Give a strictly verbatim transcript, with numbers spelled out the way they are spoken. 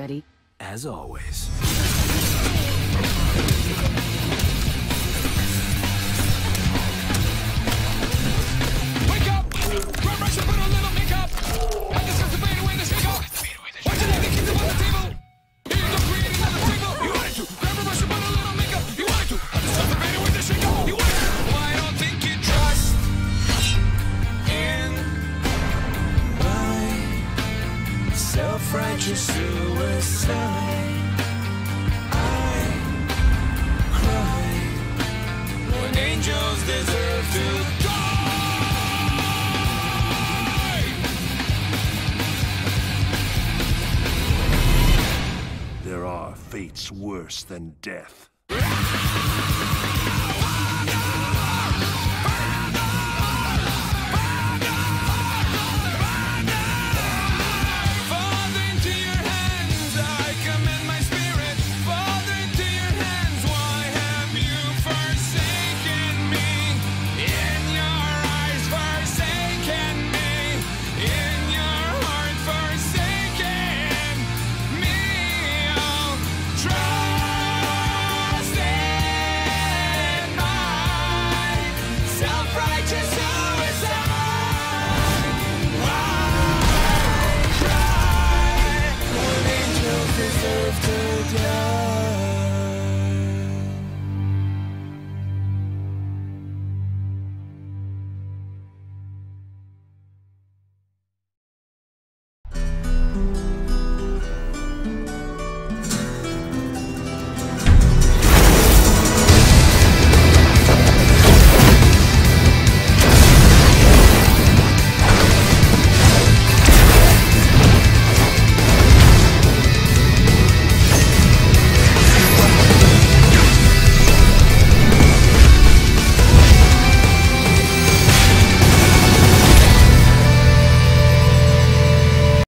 ready? As always. Wake up! Run, rush, and put a little makeup! I discuss the fade away the shake up! Watch it like the kids up on the table! Here you go, create another table! You wanted to! Grab a brush and put a little makeup! You wanted to! I discuss the fade away the shake up! You wanted to! Well, I don't think you trust in my self-righteous suicide. I cry when angels deserve to die. There are fates worse than death.